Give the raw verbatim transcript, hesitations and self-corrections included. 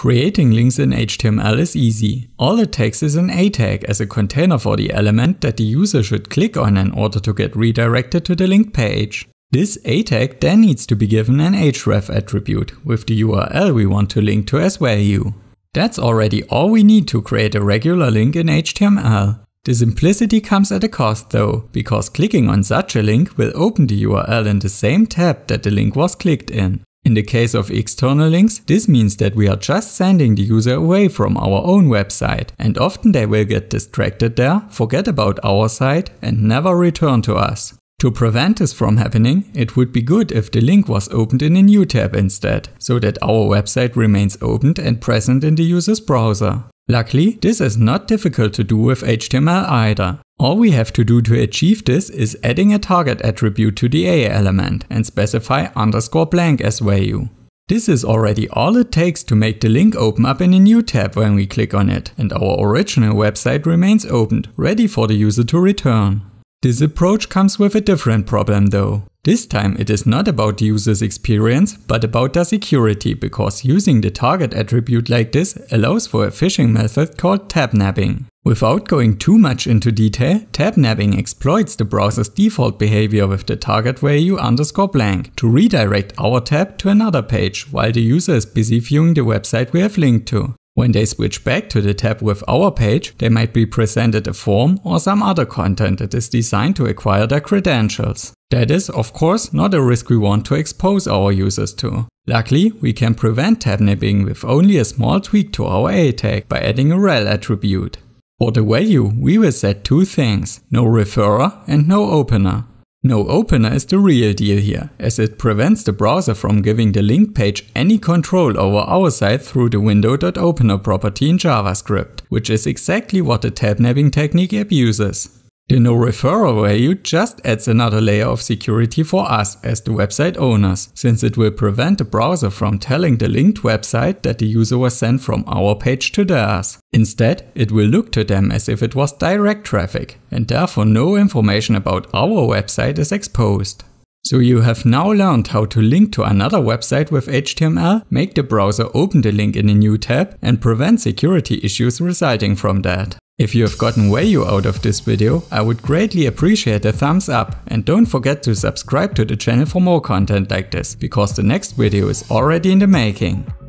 Creating links in H T M L is easy. All it takes is an A tag as a container for the element that the user should click on in order to get redirected to the linked page. This A tag then needs to be given an href attribute with the U R L we want to link to as value. That's already all we need to create a regular link in H T M L. The simplicity comes at a cost though, because clicking on such a link will open the U R L in the same tab that the link was clicked in. In the case of external links, this means that we are just sending the user away from our own website, and often they will get distracted there, forget about our site, and never return to us. To prevent this from happening, it would be good if the link was opened in a new tab instead, so that our website remains opened and present in the user's browser. Luckily, this is not difficult to do with H T M L either. All we have to do to achieve this is adding a target attribute to the A element and specify underscore blank as value. This is already all it takes to make the link open up in a new tab when we click on it, and our original website remains opened, ready for the user to return. This approach comes with a different problem though. This time it is not about the user's experience, but about their security, because using the target attribute like this allows for a phishing method called tabnabbing. Without going too much into detail, tabnabbing exploits the browser's default behavior with the target value underscore blank to redirect our tab to another page while the user is busy viewing the website we have linked to. When they switch back to the tab with our page, they might be presented a form or some other content that is designed to acquire their credentials. That is, of course, not a risk we want to expose our users to. Luckily, we can prevent tabnabbing with only a small tweak to our A tag by adding a rel attribute. For the value, we will set two things, noreferrer and noopener. Noopener is the real deal here, as it prevents the browser from giving the link page any control over our site through the window.opener property in JavaScript, which is exactly what the tabnabbing technique abuses. The noreferrer value just adds another layer of security for us as the website owners, since it will prevent the browser from telling the linked website that the user was sent from our page to theirs. Instead, it will look to them as if it was direct traffic, and therefore no information about our website is exposed. So you have now learned how to link to another website with H T M L, make the browser open the link in a new tab, and prevent security issues resulting from that. If you have gotten value out of this video, I would greatly appreciate a thumbs up, and don't forget to subscribe to the channel for more content like this, because the next video is already in the making.